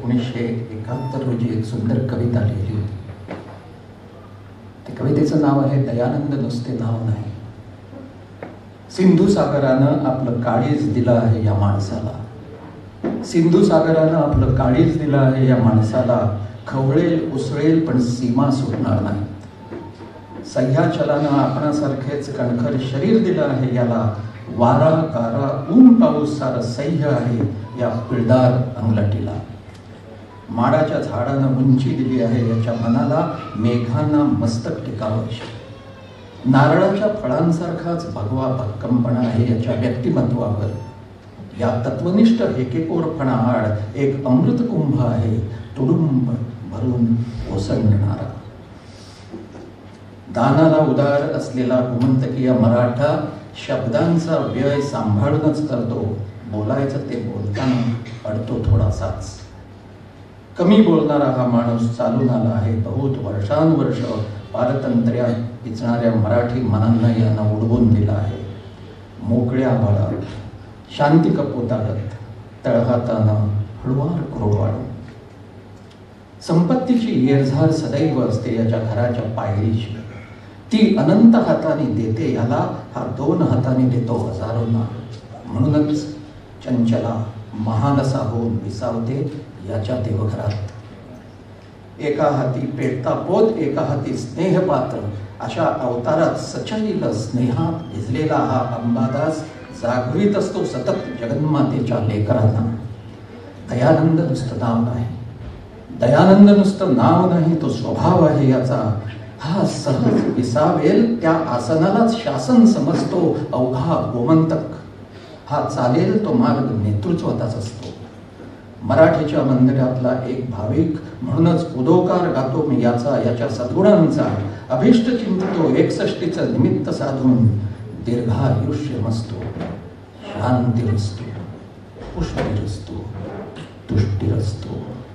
1971 रोजी एक सुंदर कविता लिहिली होती. त्या कवितेचं नाव आहे दयानंद नुसते नाव नाही. सिंधू सागरानं आपलं काळीज दिलं आहे या माणसाला. सिंधू सागरानं आपलं काळीज दिलं आहे या माणसाला. खवळेल उसळेल पण सीमा सुटणार नाही. सह्याचलानं आपणासारखेच कणखर शरीर दिलं आहे याला. वारा गारा ऊन पाऊस सारं सह्य आहे या पिळदार अंगलटीला. माडाच्या झाडानं उंची दिली आहे याच्या मनाला. मेघांना मस्तक टिकावं. नारळाच्या फळांसारखाच भगवा भक्कमपणा आहे याच्या व्यक्तिमत्वावर. या तत्वनिष्ठ हेकेकोरपणा आड एक अमृतकुंभ आहे तुडुंब भरून ओसंडणारा. दानाला उदार असलेला गोमंतकीय मराठा शब्दांचा व्यय सांभाळूनच करतो. बोलायचं ते बोलताना अडतो थोडासाच. कमी बोलणारा हा माणूस चालून आला आहे. बहुत वर्षानुवर्ष पारतंत्र्यात पिचणाऱ्या मराठी मनांना यांना उडवून दिला आहे. मोकळ्या आभाळात शांती कपोताळत तळहातानं हळुवार कुरवाळून. संपत्तीची येरझार सदैव असते याच्या घराच्या पायरीशी. ती अनंत हाताने देते याला. हा 2 हाताने देतो हजारोंना. म्हणूनच चंचला महानसा होऊन विसावते याच्या देवघरात. एका हाती पेटता पोत, एका हाती स्नेहपात्र अशा अवतारात सचैल स्नेहात भिजलेला हा अंबादास जागवीत असतो सतत जगन्मातेच्या लेकरांना. दयानंद नुसतं नाव नाही. दयानंद नुसतं नाव नाही, तो स्वभाव आहे याचा. हा सहज विसावेल त्या आसनालाच शासन समजतो अवघा गोमंतक. हा चालेल तो मार्ग नेतृत्वाचाच असतो. मराठीच्या मंदिरातला एक भाविक म्हणूनच उदोकार गातो मी याचा, याच्या सद्गुणांचा. अभिष्ट चिंततो 61चं निमित्त साधून. दीर्घायुष्यमस्तु, शांतिरस्तु, पुष्टिरस्तु, तुष्टिरस्तु.